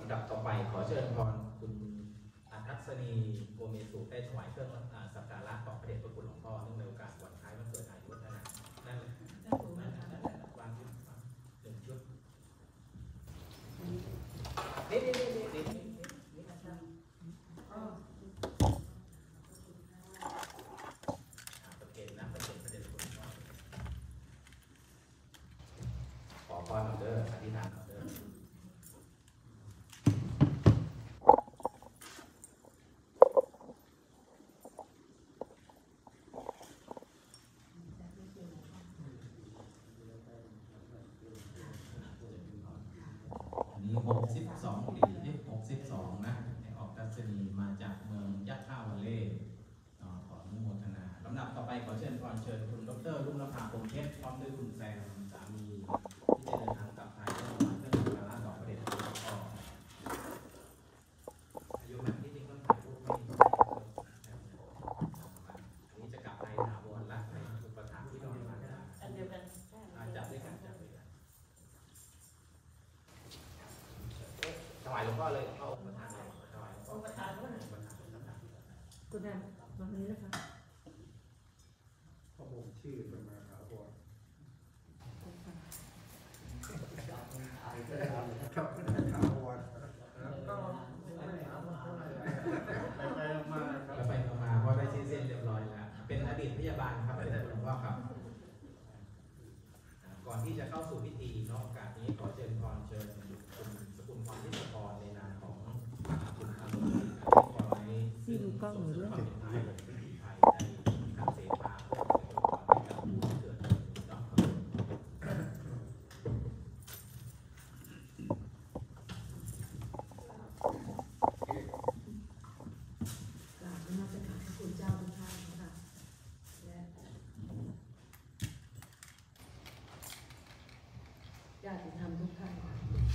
ำดับต่อไปขอเชิญพรคุณทัศนีโกเมสุได้ถวายเครื่องสักการะต่อพระเดชพระคุณหลวงพ่อเนื่องในโอกาสวันคล้ายวันเกิดอายุวัฒนะนั่นเลยวางชุดหนึ่งชุดนี่ประเกณฑ์นะประเกณฑ์พระเดชพระคุณหลวงพ่อขอพรเอาเด้ออธิษฐานเอาเด้อ62 ปี62นะให้ออกทัศนีมาจากเมืองยะท่าวาเล่ขออนุโมทนาลำดับต่อไปขอเชิญเชิญคุณดร.รุ่งนภาคงเพชรพร้อมด้วยคุณแซมสามีที่จะเดินทางกลับไทยเพื่อถวายเครื่องสักการะต่อพระเดชพระคุณหลวงพ่ออายุมันที่จริงต้องถ่ายรูปไม่ได้อันนี้จะกลับไทยถาวรละในอุปถัมภ์ที่ดอนมาอันเดียวกันจับด้วยกันถวายหลวงพ่อเลยเข้าประธานเลยถวายหลวงพ่อประธานด้วยคุณแม่ตรงนี้นะคะข้อมูลชื่อเป็นมาถาวรครับถาวรก็ไปมาเพราะได้ชื่อเส้นเรียบร้อยแล้วเป็นอดีตพยาบาลครับอาจารย์หลวงพ่อครับก่อนที่จะเข้าสู่พิธีนอกโอกาสนี้ขอเชิญพรเชิญคุณสกุลพรนิสพรในนามของคุณอนุทินขอให้ซึ่งส่งเสริมความเป็นไทยพิธีไทยในการเสพาเพื่อเป็นพรให้กับผู้ที่เกิดในดอกกราบนมัสการพระคุณเจ้าทุกท่านนะคะและญาติธรรมทุกท่าน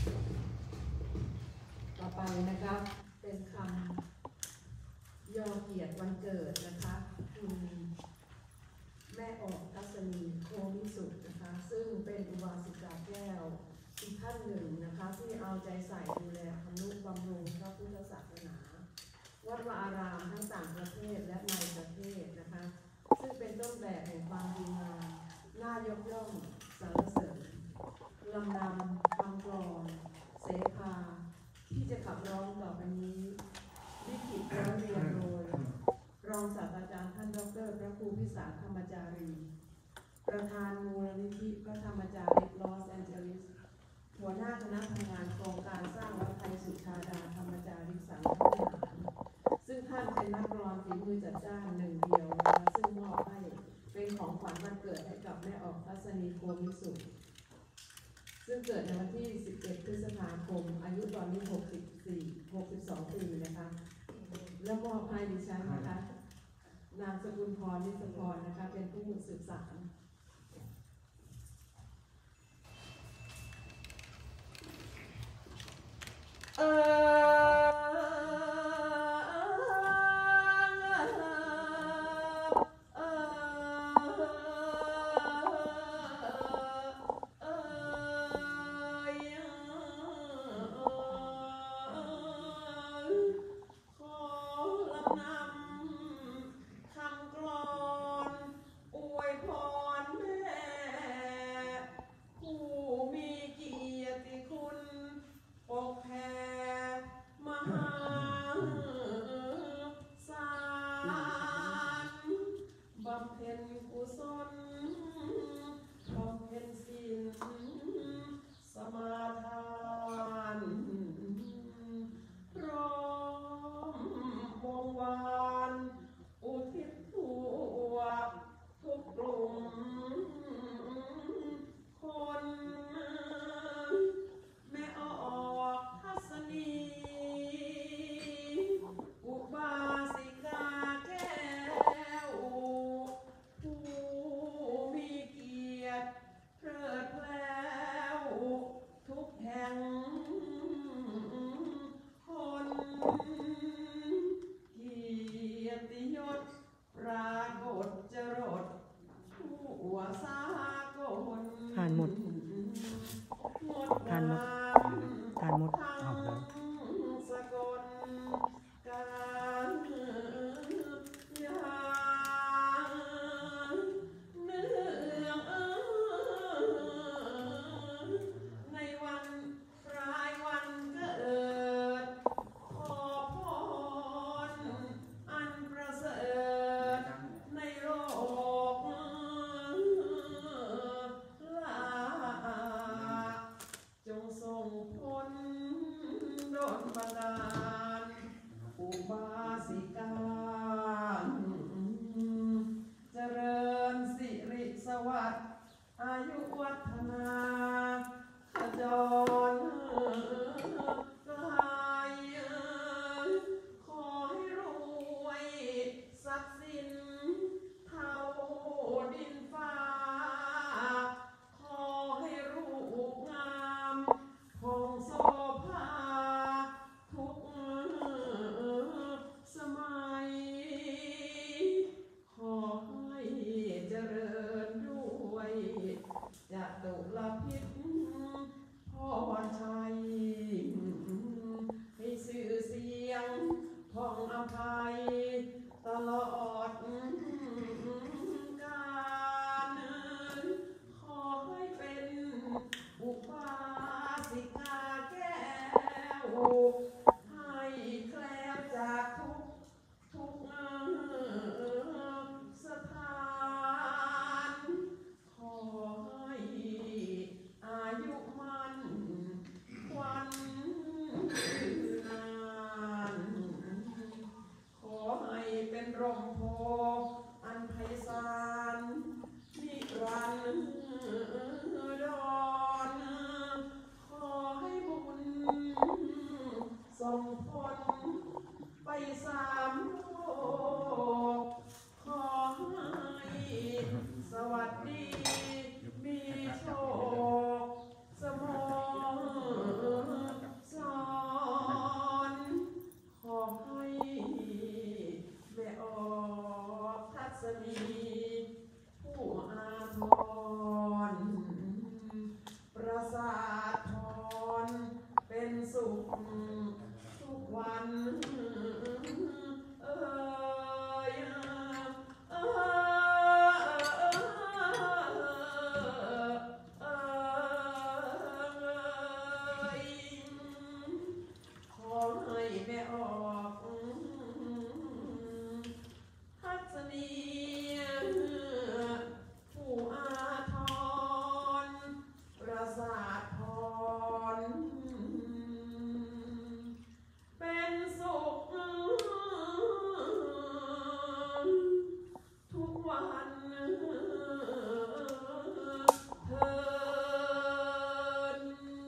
ต่อไปนะคะเป็นคำย่อเกียรติวันเกิดนะคะคุณแม่ออกทัศนีโคมิสุนะคะซึ่งเป็นอุบาสิกาแก้วอีกท่านหนึ่งนะคะที่เอาใจใส่ดูแลทำนุบำรุงพระพุทธศาสนาวัดวาอารามทั้งต่างประเทศและในประเทศนะคะซึ่งเป็นต้นแบบแห่งความดีงามน่ายกย่องสรรเสริญลำนำคำกลอนเสภาที่จะขับร้องต่อไปนี้ลิขิตร้องเรียนโดยรองศาสตราจารย์ท่านดร.พระครูพิสารธรรมจารีประธานมูลนิธิพระธรรมจารีลอสแอนเจลิสหัวหน้าคณะทำงานโครงการสร้างวัดไทยสุชาดาธรรมจารีสังฆวิหารซึ่งท่านเป็นนักร้องฝีมือจัดจ้านหนึ่งเดียวนะคะซึ่งมอบให้เป็นของขวัญวันเกิดให้กับแม่ออกทัศนีโคมิสุซึ่งเกิดในวันที่ 11 พฤษภาคมอายุตอนนี้62 ปีนะคะและมอบให้ดิฉันนะคะนามสกุลพรนิสพรนะคะเป็นผู้สืบสานทานหมดนบันดาลอุบาสิกาเจริญสิริสวัสดิ์อายุวัฒนาขจรกายขอให้รวยทรัพย์สินเท่าดินฟ้าขอให้รูปงามของโสภาทุกสมัยขอให้เจริญด้วยจตุรพิษพรชัยให้ชื่อเสียงท่องอภัยตลอดกาลขอให้เป็นอุบาสิกาแก้วให้แคล้วจากทุกสถานขอให้อายุมันควันยืนนานขอให้เป็นร่มโพอันไพศาลนิรันดรขอให้บุญส่งผลไปสามโลกขอให้สวัสดีมีโชคสมสอนขอให้แม่ออกทัศนีผู้อาทรประสาทพรเป็นสุขทุกวันขอให้แม่ออกทัศนีผู้อาทรประสาทพรเป็นสุขทุกวันเถิด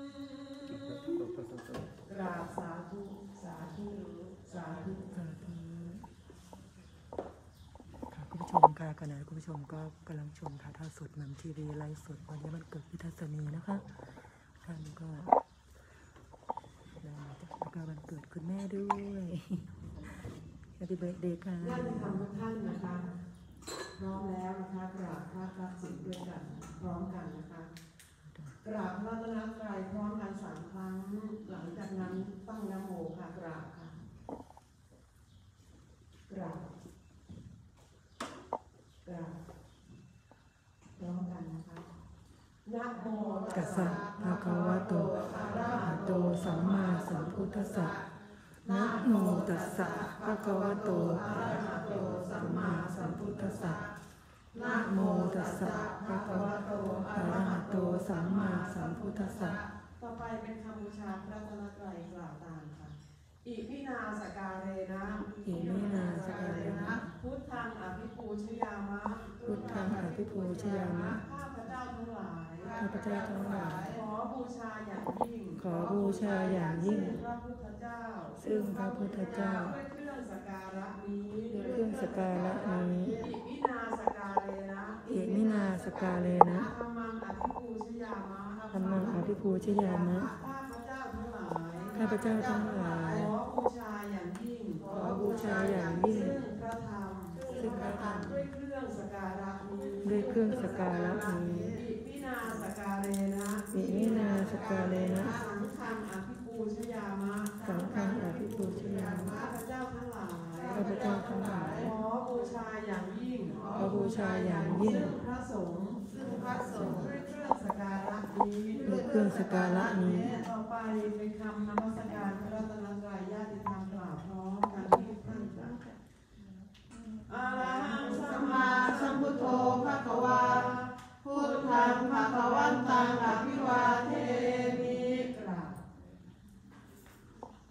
กราบสาธุสาธุสาธุค่ะคุณผู้ชมค่ะขณะคุณผู้ชมก็กำลังชมถ่ายทอดสดแหม่มทีวีไลฟ์สดวันนี้มันเกิดพิทัศนีนะคะท่านก็แล้วก็วันเกิดคุณแม่ด้วยแฮปปี้เบิร์ธเดย์ค่ะญาติธรรมทุกท่านนะคะพร้อมแล้วนะคะกราบพระทักษิณด้วยกันพร้อมกันนะคะกราบพระรัตนตรัยพร้อมกัน3 ครั้งหลังจากนั้นตั้งนะโมค่ะกราบค่ะกราบพร้อมกันนะคะนะโมตัสสะภะคะวะโตอะระหะโตสัมมาสัมพุทธัสสะนะโมตัสสะภะคะวะโตอะระหะโตสัมมาสัมพุทธัสสะนะโมตัสสะภะคะวะโตอะระหะโตสัมมาสัมพุทธัสสะต่อไปเป็นคำบูชาพระรัตนตรัยกล่าวตามค่ะอิมินาสการเรนะอิมินาสการเรนะพุทธังอภิปูชยามะพุทธังอภิปูชยามะข้าพเจ้าทั้งหลายข้าพเจ้าทั้งหลายขอบูชาอย่างยิ่งขอบูชาอย่างยิ่งพระพุทธเจ้าซึ่งพระพุทธเจ้าด้วยเครื่องสักการะนี้ด้วยเครื่องสักการะนี้อิมินาสการเรนะอิมินาสการเรนะธัมมังอภิปูชยามะธัมมังอภิปูชยามะข้าพเจ้าทั้งหลายข้าพเจ้าทั้งหลายขอบูชาอย่างยิ่งขอบูชาอย่างยิ่งซึ่งพระธรรมด้วยเครื่องสักการะนี้ด้วยเครื่องสักการะนี้อิมินาสการเรนะอิมินาสการเรนะสังฆังอภิปูชยามะสังฆังอภิปูชยามะข้าพเจ้าทั้งหลายข้าพเจ้าทั้งหลายขอบูชาอย่างยิ่งขอบูชาอย่างยิ่งซึ่งพระสงฆ์ด้วยเครื่องสักการะนี้ด้วยเครื่องสักการะนี้ต่อไปเป็นคำนมัสการพระรัตนตรัยญาติธรรมกล่าวพร้อมกันที่ท่านจะอะระหังสัมมาสัมพุทโธภะคะวาพุทธังภะคะวันตังอภิวาเทมิกราบ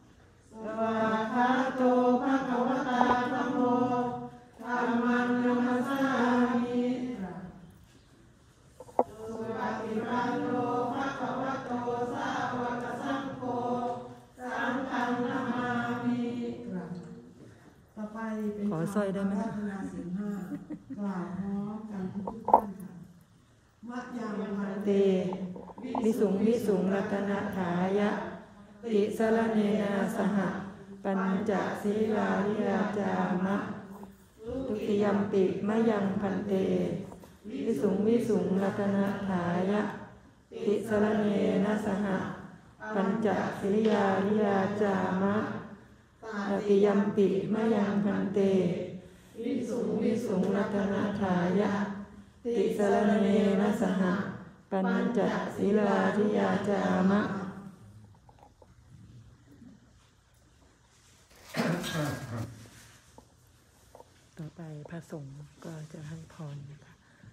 สร้อยได้ไหมอาราธนาศีลห้ากล่าวพร้อมกันทุกท่านค่ะมะยังพันเต วิสุงวิสุงรัตนถายะ ติสรเนนาสหปัญจศีลาริยาจามะทุติยัมปิมะยังพันเต วิสุงวิสุงรัตนถายะ ติสรเนนะสหปัญจศีลาริยาจามะตติยัมปิมะยังพันเต วิสุงวิสุงรัตนถายะ ติสรเนนะสหปัญจศีลาริยาจามะต่อไปพระสงฆ์ก็จะให้พรนะคะ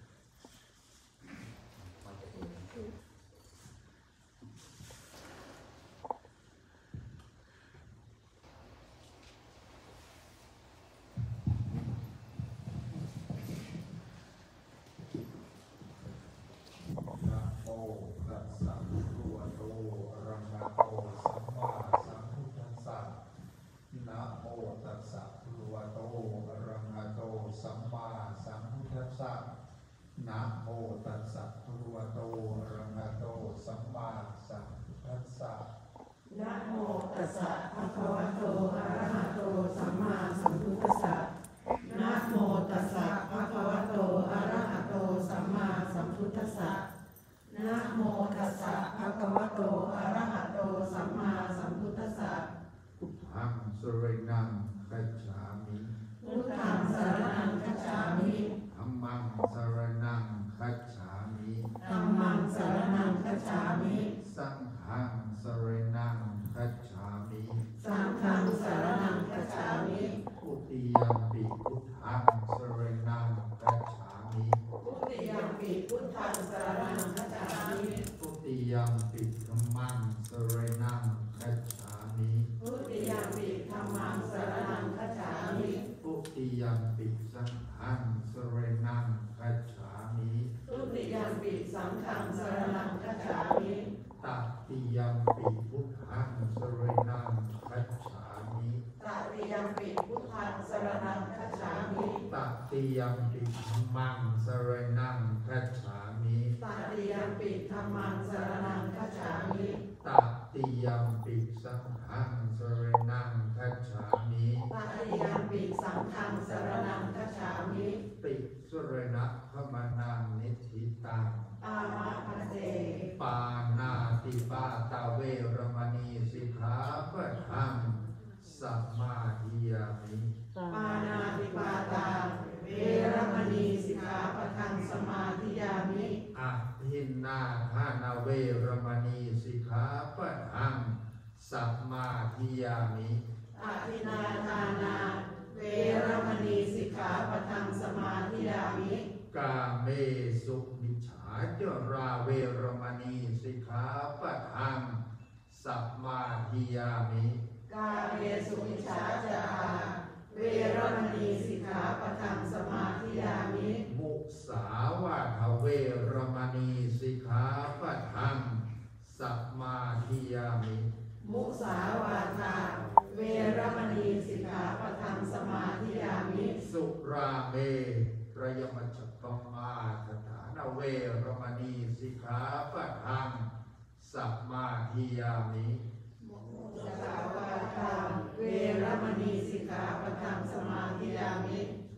นะโมตัสสะภะคะวะโตอะระหะโตสัมมาสัมพุทธัสสะนะโมตัสสะภะคะวะโตอะระหะโตสัมมาสัมพุทธัสสะนะโมตัสสะภะคะวะโตอะระหะโตสัมมาสัมพุทธัสสะนะโมตัสสะภะคะวะโตอะระหะโตสัมมาสัมพุทธัสสะนะโมตัสสะภะคะวะโตอะระหะโตสัมมาสัมพุทธัสสะนะโมตัสสะภะคะวะโตอะระหะโตสัมมาสัมพุทธัสสะพุทธังสรณังคัจฉามิพุทธังสรณังคัจฉามิธัมมังสรณังคัจฉามิธัมมังสรณังคัจฉามิสังฆังสรณังคัจฉามิสังฆังสรณังคัจฉามิทุติยัมปิพุทธังสรณังคัจฉามิทุติยัมปิพุทธังสรณังคัจฉามิทุติยัมปิธัมมังสรณังคัจฉามิทุติยัมปิธัมมังสรณังคัจฉามิทุติยัมปิสังฆังสรณังคัจฉามิทุติยัมปิสังฆังสรณังคัจฉามิตติยัมปิพุทธังสรณังคัจฉามิตติยัมปิพุทธังสรณังคัจฉามิตติยัมปิธัมมังสรณังคัจฉามิตติยัมปิธัมมังสรณังคัจฉามิตติยัมปิสังฆังสรณังคัจฉามิตติยัมปิสังฆังสรณังคัจฉามิติสรณะขมานังนิธิตังอามะพันเตปานาติปาตาเวรมณีสิกขาปะทังสัมมาทิยามิปานาติปาตาเวรมณีสิกขาปะทังสมาธิยามิอะหินนาทานาเวรมณีสิกขาปะทังสัมมาทิยามิอาทินาทานาเวรมณีสิกขาปะทังสมาธิยามิกาเมสุมิจฉาจราเวรมณีสิกขาปะทังสัมมาทิยามิกาเมสุมิจฉาจาราเวรมณีสิกขาปะทังสมาธิยามิมุสาวาทเวรมณีสิกขาปะทังสัมมาทิยามิมุสาวาทาเวรมณีสิกขาปะทังสมาธิยามิสุราเมระยมัจจปมาทฐานเวรมณีสิกขาปะทังสัมมาทิยามิมุสาวาทาเวรมณีสิกขาปะทังสมาธิยามิ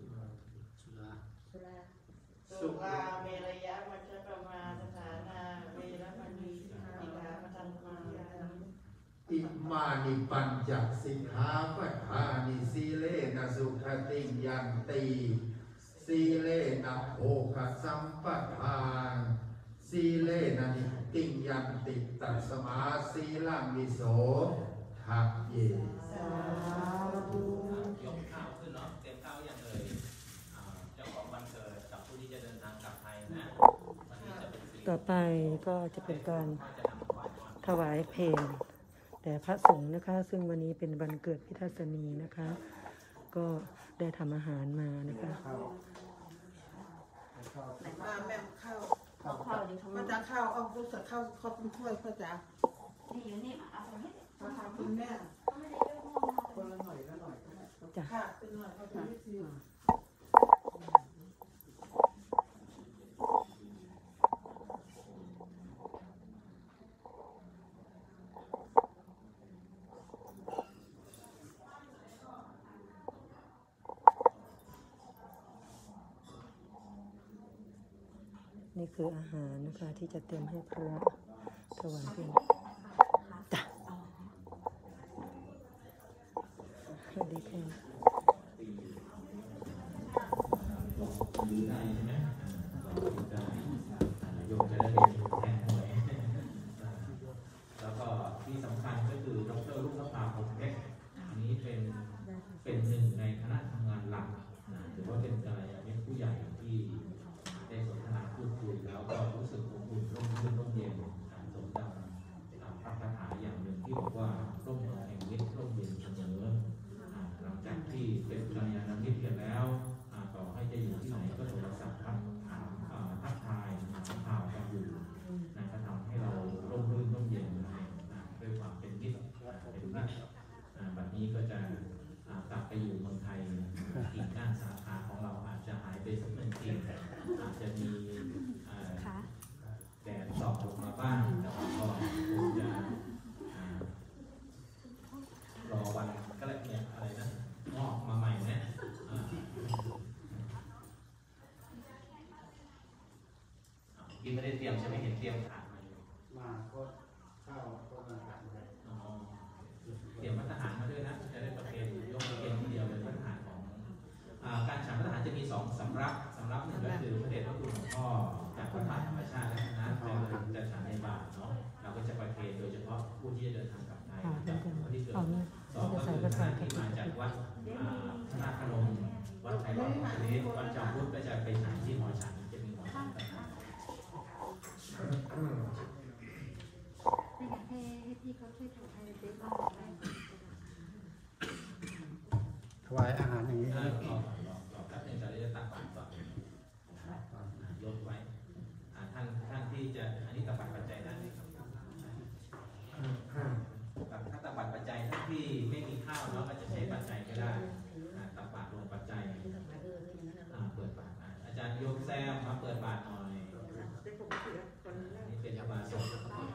สุราเมรยะมัจจปมาสถานาเวรมณีสิกขาปะทังสมาธิยามิอิมานิปัญจสิกขาปะทานิสีเลนะสุขติยันติสีเลนะโภคสัมปทานสีเลนะนิติยันติตัสมาสีลังวิโสทักเยสาธุยกข้าวขึ้นเนาะเตรียมข้าวอย่างเลยเจ้าของวันเกิดกับผู้ที่จะเดินทางกลับไทยนะวันนี้จะเป็นสิริต่อไปก็จะเป็นการก็จะนำถวายก่อนถวายเพลงแต่พระสงฆ์นะคะ ซึ่งวันนี้เป็นวันเกิดพิทัศนีนะคะ ก็ได้ทำอาหารมานะคะมาแม่ข้าวมาจะข้าวเอาพุทธข้าวขอบคุณถ้วยพ่อจ๋านี่อยู่นี่เอาไปให้ขอบคุณแม่คนละหน่อยละหน่อยจจ้ะค่ะเป็นหน่วยพระพุทธเจ้านี่คืออาหารนะคะที่จะเตรียมให้พระถวายเป็นจ้ะสวัสดีค่ะหรือได้ใช่ไหมได้โยมจะได้เป็นแทนหน่วยแล้วก็ที่สำคัญก็คือดร.รุ่งนภาพงษ์เพชรอันนี้เป็นหนึ่งในคณะทำงานหลักถือว่าเป็นกัลยาณมิตรผู้ใหญ่ที่ได้สนทนาพูดคุยแล้วก็รู้สึกอบอุ่นร่มรื่นร่มเย็นสมดังพระคาถาอย่างหนึ่งที่บอกว่าร่มเย็นแห่งมิตรร่มเย็นเสมอหลังจากที่เป็นกัลยาณมิตรกันแล้วต่อให้จะอยู่ที่ไหนก็โทรศัพท์ทักทายข่าวกันอยู่ก็ทำให้เราร่มรื่นร่มเย็นด้วยความเป็นมิตรแบบนี้ก็จะกลับไปอยู่เมืองไทยอีกด้านสาขาของเราอาจจะหายไปสักหนึ่งทีอาจจะมีแดดส่องลงมาบ้างแต่ว่าก็คงจะรอวันก็เลยเนี่ยอะไรนะงอกมาใหม่นะกินไม่ได้เตรียมใช่ไหมเห็นเตรียมถาดมาอยู่มาก็ข้าวก็มาถามเลยเตรียมพัฒหารมาด้วยนะจะได้ประเคนยกประเคนทีเดียวเลยพัฒหารของการฉันพัฒหารจะมี2 สำรับหนึ่งก็คือพระเดชพระคุณหลวงพ่อจากพระธาตุธรรมชาติและคณะจะฉันในบาตรเนาะเราก็จะประเคนโดยเฉพาะผู้ที่จะเดินทางกลับไทยจากคนที่เกิด2ก็คือท่านที่มาจากวัดพระนาคพนมวัดไทยวัดพุทธนิตวัดจอมพุทธก็จะไปฉันที่หอฉันจะมีหอฉันต่างหากให้พี่เขาช่วยถือให้เจ๊บ้างถวายอาหารอย่างนี้รอแป๊บนึงจะตักบาตรก่อนลดไว้ท่านที่จะอันนี้ตักบาตรปัจจัยได้ไหมครับถ้าตักบาตรปัจจัยท่านที่ไม่มีข้าวเนาะก็จะใช้ปัจจัยก็ได้ตักบาตรลงปัจจัยเปิดบาตรอาจารย์โยมแซมมาเปิดบาตรหน่อยนี่เป็นบาตรสด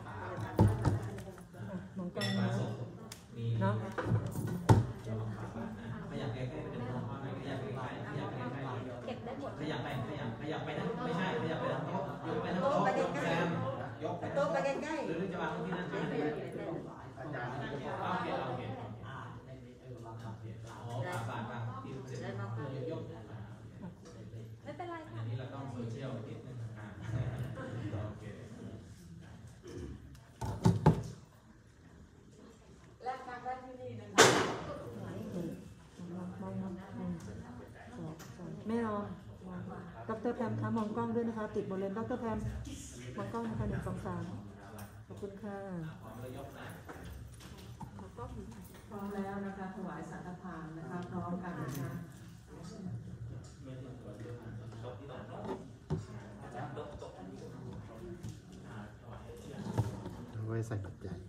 เป็นบาตรสดมีเนาะขยับใกล้ๆเป็นน้องอะไรขยับใกล้ๆขยับใกล้ๆเก็บได้หมดขยับไปนะไม่ใช่ขยับไปทางโต๊ะยกไปทางโต๊ะยกแซมยกไปโต๊ะไปใกล้ๆหรือจะวางที่นั่นใช่ไหมอาจารย์โอเคอ๋อบาตรบางที่เสร็จยกไม่เป็นไรค่ะอันนี้เราต้องโซเชียลนิดนึงโอเคและทางด้านที่นี่นะคะไม่รอดร.แพมคะมองกล้องด้วยนะคะติดบนเลนดร.แพมมองกล้องนะคะ1 2 3ขอบคุณค่ะพร้อมแล้วนะคะถวายสังฆทานนะคะพร้อมกันนะคะไว้ใส่ปัจจัย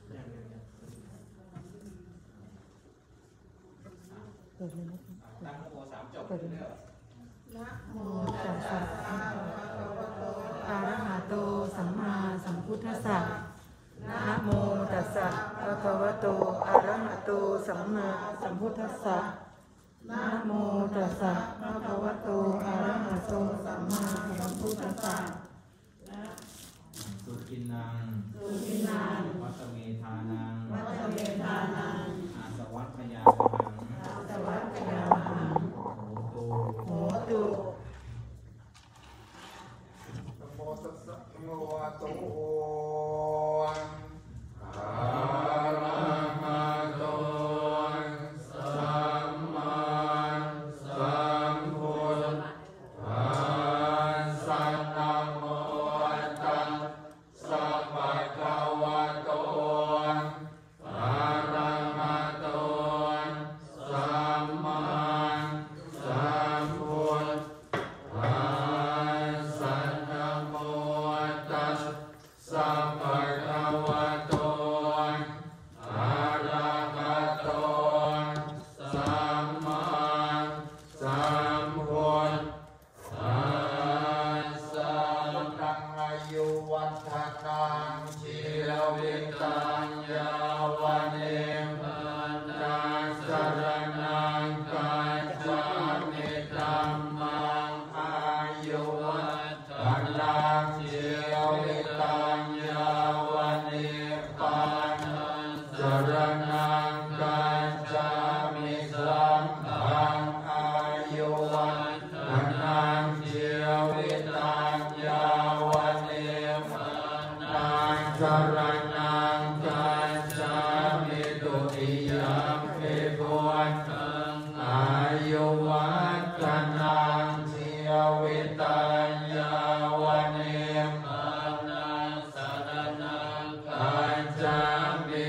เปิดเลยนะคะตั้งโม3จบเปิดเลยนะโมตัสสะอะระหะโตสัมมาสัมพุทธัสสะนะโมตัสสะภะคะวะโตอะระหะโตสัมมาสัมพุทธัสสะนะโมตัสสะภะคะวะโตอะระหะโตสัมมาสัมพุทธัสสะสุกินังวัตเมธานังอาสวัคคยาหังโหตุนะโมตัสสะภะคะวะโตอะระหะโตสัมมาสัมพุทธัสสะนะโมตัสสะภะคะวะโต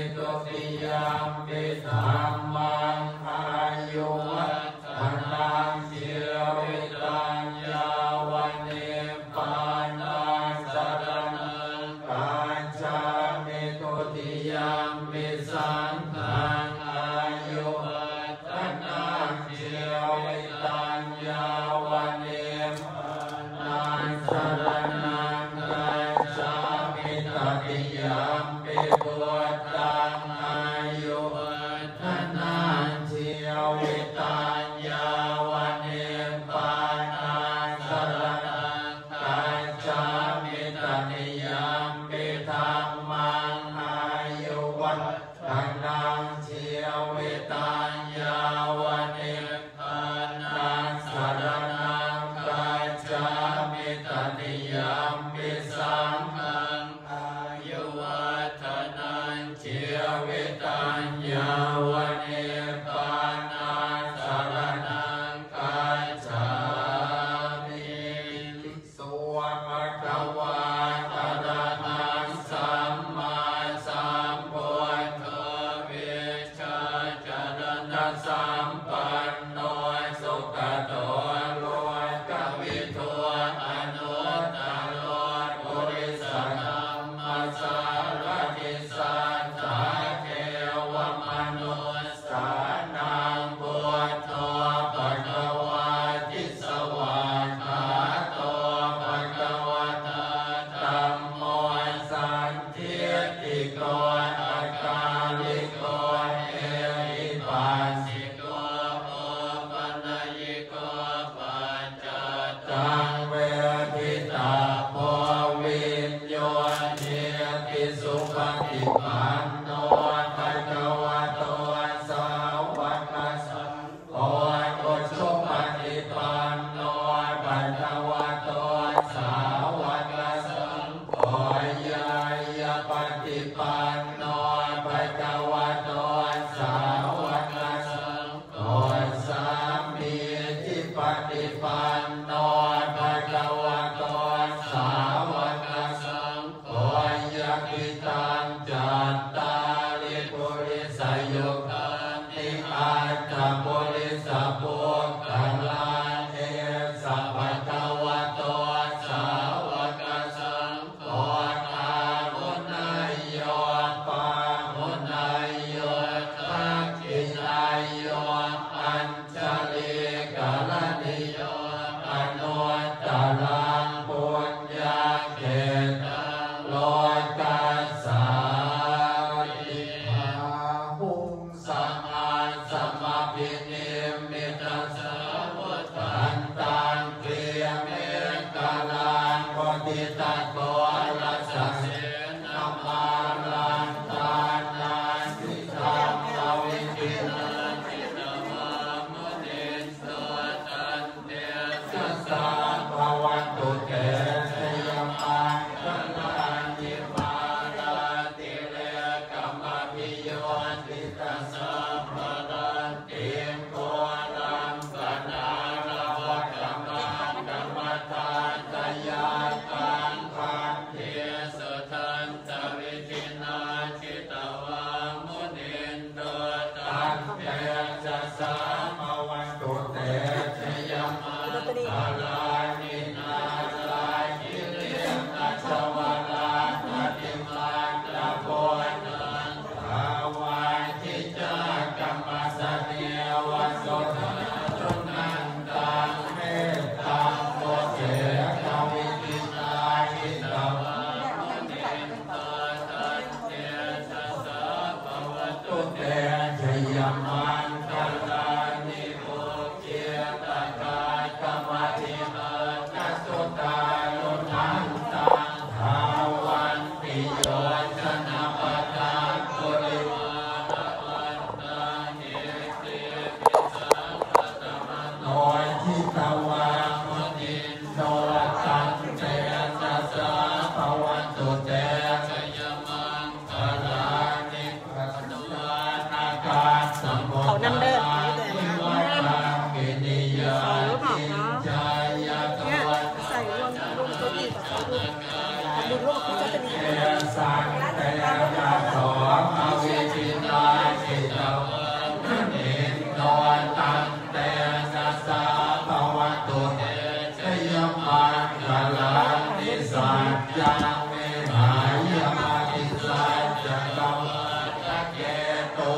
ตุติยามปิธัมมังอายุวัฒนังชีวิตังยาวันเนปานาสรณังกัจฉามิตุติยามปิสังฆังอายุวัฒนังชีวิตังยาวันเนปานาสรณังกัจฉามิตติยามปิพุทธังอายุวัฒนังชีวิตังยาวันเนปานาสรณังกัจฉามิตติยามปิธัมมังอายุวัฒนังชีวิตังยาวันเนปานาสรณังกัจฉามิตติยามปิสังฆังอายุวัฒนังชีวิตังยาวันเนปานาสรณังกัจฉามิภิกษุภะคะวาอะระหังสัมมาสัมพุทโธวิชาจารณะสัมปันโนสุขโตโลกวิทูอนุตตโรปุริสธัมมัสสารติสัทธาเทวมนุสสานังพุทโธภะคะวาติสวากขาโตภะคะวะตาธัมโมสันทิติโกอาการิโกเอหิปัสสิโกโอปัญญิโกปัจจตังเวทิตาโพวิญโยเนติสุปฏิปันโนภะคะวะโตสาวกสังโฆอุชุปฏิปันโนภะคะวะโตสาวกสังโฆยายาปฏิปันโนภะคะวะโตสาวกสังโฆสามีจิปฏิปันโนภะคะวะโตสาวกสังโฆยะปิตังจัตตาริปุริสยุคันติอาตตปุริสปุคคลาเอสะภะคะวะโตสาวกสังโฆอาหุนายโยปาหุนายโยทักขินายโยอัญชลิกาลนิโยอนุตตรังปุญญาเขตังโลกัสสาริอาหุงสัมมาสัมภินิมิตสาวุธันตังเกลียเมกาลังปฏิตัตโกรัสสะเสนามาลันทานาสิธัมมวิทินาจิตวามุนิโสตันเตสัสสะภวันตุเตชยมังคลังนิพพานาติเลกัมมภิโยติตัสสะภะรันติโกรังสนาลาวะกัมมังกัมมตาตยาตังคันเทสุทันตวิทินาจิตวามุนินโดตันเตจัสสะภวันตุเตชยมังคลานินาลาคิเรนัสวาลาปฏิมาตะโพนังภาวะทิจักกัมมัสสเนวะโสทะจุนันตังเมตตังโมเสกวิทินาจิตวามุนินโตตันเตสัสสะภวันตุเตชยมังคลานิโมเกตกากรรมธิหันสุตาลุนันตังภาวันติโยชนะปะทาปุริวาระวันตังเอเตปิสังฆตมโนทิตวามุนินโนตันเตสัสสะภวันตุเตชยมังคลานิโมนา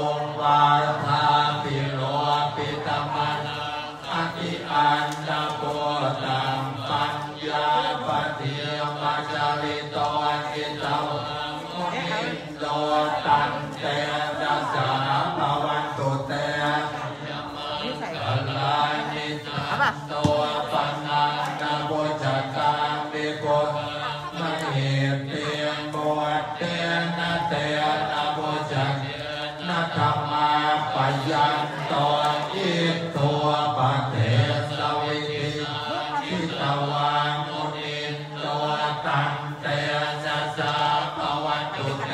งวาทาปิโลปิตมันอธิอันดาโพตังปัญญาปฏิมาจาริโตอิตามุนิโตตันเตนะสาภวันตุเตกัลลานิตันโตปัญญานาโพจกามิโกมหิเตียงโบเตนะเตนะโพจักนะธรรมาปยันโตอิตัวปะเทสวิธิทิตวามุนิโตตันเตนะสาภวันตุเต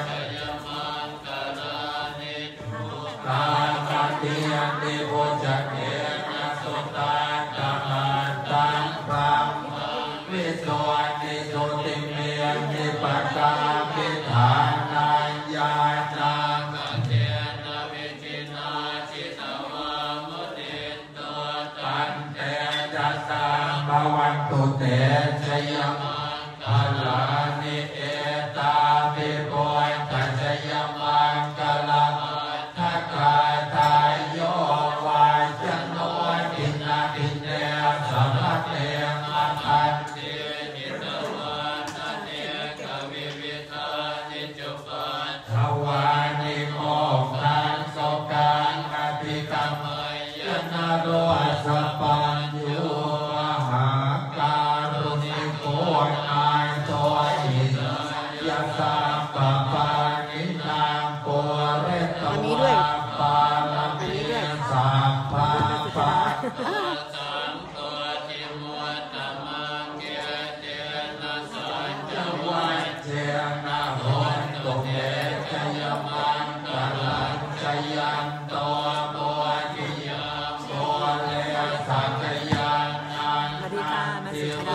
กาลเตียนติโพจักเกนะสุตาตาตังพระวิโสติโสติเมียนิปกาปิฐานัญญาณังเทนะวิจินาจิตวามุนิโตตันเตจัสสะภวันตุเตชยมังคลานิเอตาภิโพตัชยมังคลาทักขาทายโยวาจันโนทินาทิเนสัมภเตมัทธันตินิตวานันเนกวิวิธานิจุปัฏฐวานิโมกขันโสกันอภิกรรมยนาโรสปัญโยหาการุณิโกนายโตอิยะสัมปปานินางโปเรตวาปาลมิสัพพะปะสังโฆติมุตตมังเกเตนะสัจจวัจเจนะโหนตุเมชยมังกลังชยันโตโมทิยาโมเลสักยังนันสวัสดีค่ะมาสิคะแม่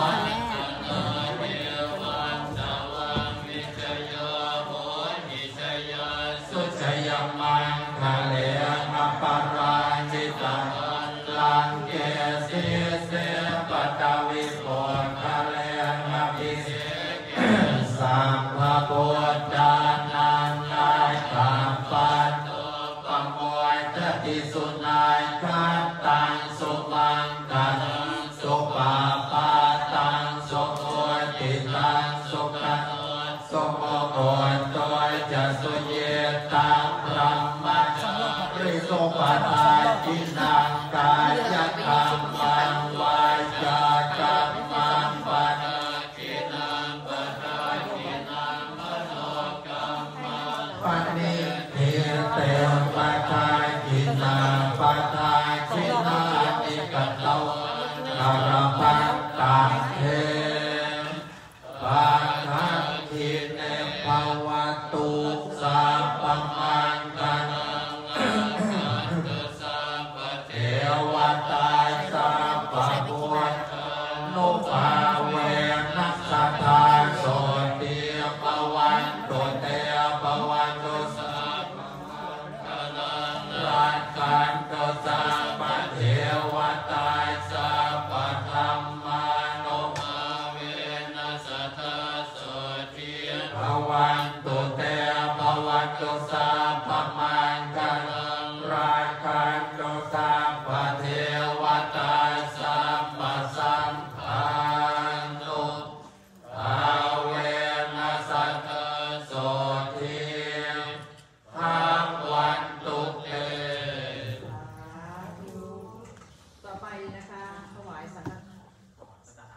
สุชยมังคะเลนะปาราจิตังลังเกสีเสปตวิโกคะเลนะภิเสสัมภะโพธานันนายขัมปันโตปะโมยทติสุนายคัตตังสุมังคันสุปาปาตังสุโคติตังสุขันสุโมโกโตจะสุเยตังพรหมจาริโสปทาทินังกายกรรมังวาจากรรมังปะนาทินังปะนาทินังมโนกรรมังปณิทิเตปะทาทินังปะทาทินานิกตวะคารพัตตาเทปะทังทิเนภวตุสัพพมังคันังอาคันตุสัพพเทวตาสัพพพุทธานุภาเวนัสสัทธาโสติภวันตุเตภวันตุสัพพมังคันังรักขันตุสัพพเทวตาสัพพธัมมานุภาเวนัสสัทธาโสติภวันตุเตภวันตุสัพพมังคันังรักขันตุสัพพเทวตาสัพพสัมพันตุภาเวนัสสัทธาโสติภวันตุเตต่อไปนะคะถวายสังฆทาน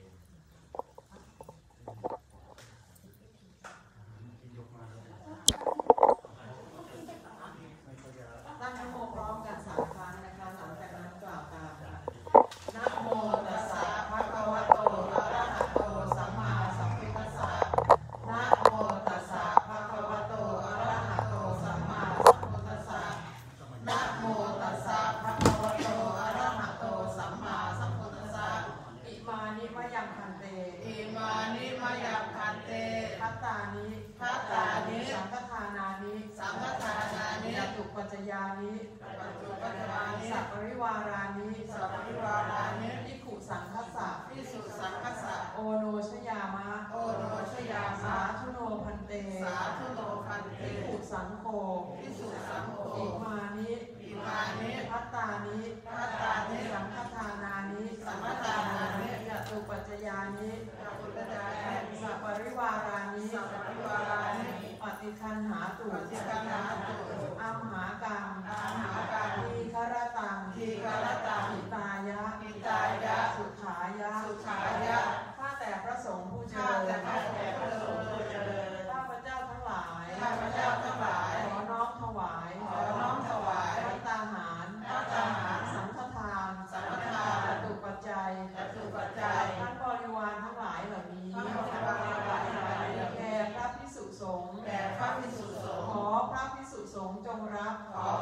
ตั้งนะโมพร้อมกัน3 ครั้งนะคะหลังจากนั้นกล่าวตามค่ะนะโมตัสสะภะคะวะโตอะระหะโตสัมมาสัมพุทธัสสะนะโมตัสสะภะคะวะโตอะระหะโตสัมมาสัมพุทธัสสะนะโมตัสสะภะคะวะโตอะระหะโตสัมมาสัมพุทธัสสะอิมานิมะยังคันเตอิมานิมะยังคันเตพัตตานิพัตตานิสังฆทานานิสังฆทานานิ ตุปัจจยานิปัจจุปัจจยานิสัพปริวารานิสัพปริวารานิภิกขุสังฆสสะภิกษุสังฆสสะโอโนชยามะโอโนชยามะสาธุโนพันเตสาธุโนพันเตภิกขุสังโฆอิมานิพัตตานิสังฆทานานิยตุปัจจยานิสัพปริวารานิปฏิคันหาตุอัมหากังทีฆรตังหิตายะสุขายะข้าแต่พระสงฆ์ผู้เจริญข้าพเจ้าทั้งหลายขอน้อมถวายภัตตาหารสังฆทานจตุปัจจัยท่านบริวารทั้งหลายเหล่านี้แก่พระภิกษุสงฆ์ขอพระภิกษุสงฆ์จงรับ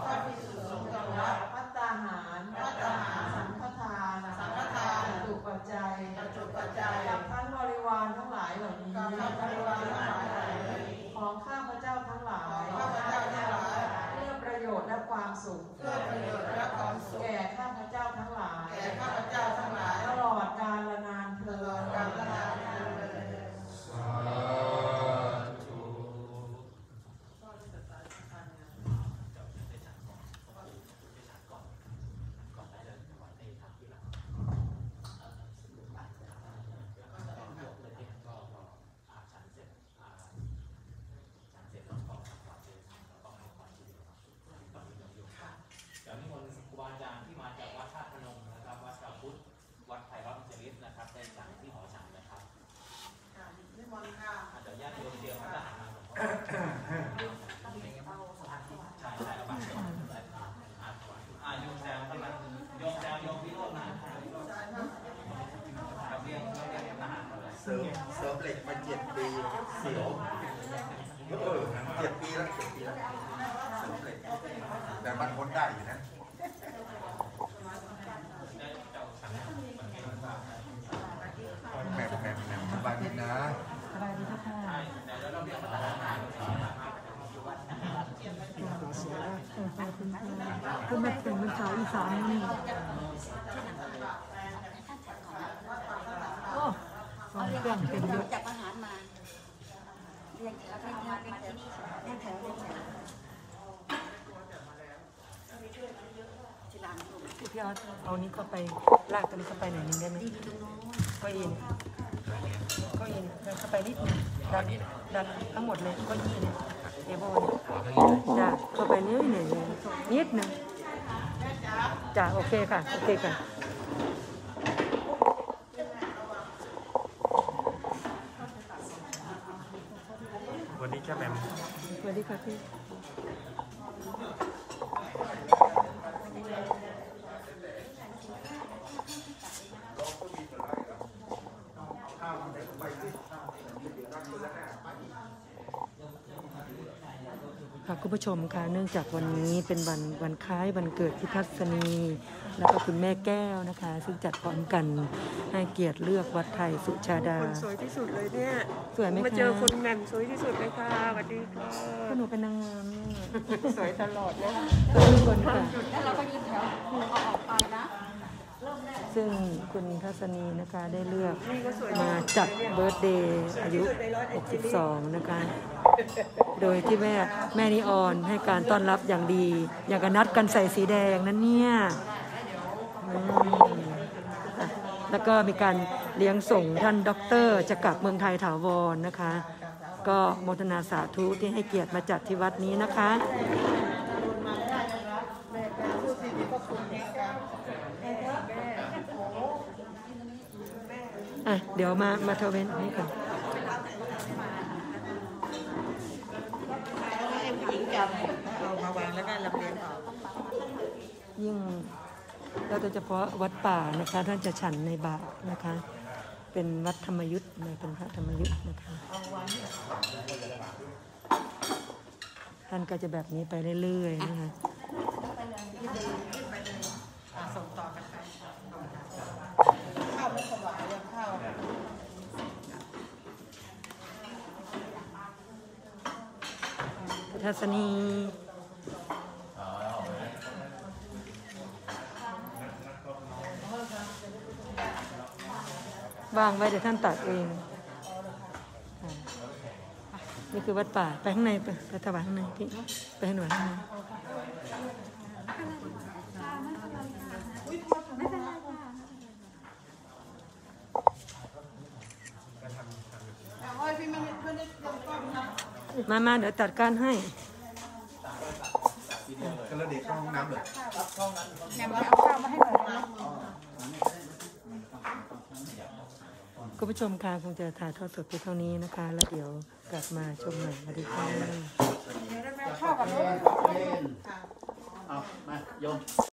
ภัตตาหารสังฆทานจตุปัจจัยกับท่านบริวารทั้งหลายเหล่านี้ของข้าพเจ้าทั้งหลายเพื่อประโยชน์และความสุขแก่ข้าพเจ้าทั้งหลายตลอดกาลนานเทอญจากนิมนต์ครูบาอาจารย์ที่มาจากวัดธาตุพนมนะครับวัดพระพุทธวัดไพเราะอินทริศนะครับได้สั่งที่หอฉันนะครับนิมนต์ค่ะเดี๋ยวญาติโยมเตรียมพระทหารมาของพ่อใช่เอาบัตรโยมแซวกำลังโยมพิโรจน์มาเราเรียกทหารมาเลยเสริมเหล็กมา7 ปีเสียว7 ปีแล้วเสริมเหล็กแต่มันพ้นได้อยู่นะแม่สบายดีนะสบายดีค่ะคุณแม่เป็นภาษาอีสานนี่โอ้ฟังเครื่องเป็นเยอะจับอาหารมาเรียงแถวพี่เอานี้เข้าไปลากตัวนี้เข้าไปหน่อยนึงได้ไหมก็อินเดินเข้าไปนิดนึงดันทั้งหมดเลยก็ยีเนี่ยเทเบิลเนี่ยจ้ะเข้าไปนิดหนึ่งจ้ะโอเคค่ะวันนี้แค่แม่สวัสดีค่ะพี่ค่ะคุณผู้ชมค่ะเนื่องจากวันนี้เป็นวันคล้ายวันเกิดพิทัศนีแล้วก็คุณแม่แก้วนะคะซึ่งจัดพร้อมกันให้เกียรติเลือกวัดไทยสุชาดาคนสวยที่สุดเลยเนี่ยสวยไหมคะมาเจอคนแหม่มสวยที่สุดเลยค่ะสวัสดีค่ะก็หนูเป็นนางงามเนี่ยสวยตลอดนะทุกคนค่ะแล้วเราก็ยืนแถวครูเอาออกไปนะซึ่งคุณทัศนีนะคะได้เลือกมาจัดเบิร์ธเดย์อายุ 62 นะคะ โดยที่แม่นิออนให้การต้อนรับอย่างดี อย่างกับนัดกันใส่สีแดงนั่นเนี่ยแล้วก็มีการเลี้ยงส่งท่านด็อกเตอร์จะกลับเมืองไทยถาวรนะคะ ก็โมทนาสาธุที่ให้เกียรติมาจัดที่วัดนี้นะคะเดี๋ยวมาเทเวนนี้ก่อนให้ผู้หญิงจับเอามาวางแล้วก็ลำเลียงออกยิ่งเราโดยเฉพาะวัดป่านะคะท่านจะฉันในบาตรนะคะ เป็นวัดธรรมยุทธ์เป็นพระธรรมยุทธ์นะคะท่านก็จะแบบนี้ไปเรื่อยๆนะคะส่งต่อกันไปข้าวไม่สบายเลยข้าวทัศนีวางไว้เดี๋ยวท่านตัดเองนี่คือวัดป่าไปข้างในไปถวายข้างในพี่ไปถวายข้างในไม่เป็นไรค่ะโอ้ยพี่ไม่ได้ลงกล้องนะมาเดี๋ยวจัดการให้ก็แล้วเด็กเข้าห้องน้ำเหรอแหม่มไปเอาข้าวมาให้หน่อยนะคุณผู้ชมค่ะคงจะถ่ายทอดสดเพียงเท่านี้นะคะ แล้วเดี๋ยวกลับมาชมใหม่สวัสดีค่ะเดี๋ยวได้ไปเอาข้าวกับรถเอามาโยม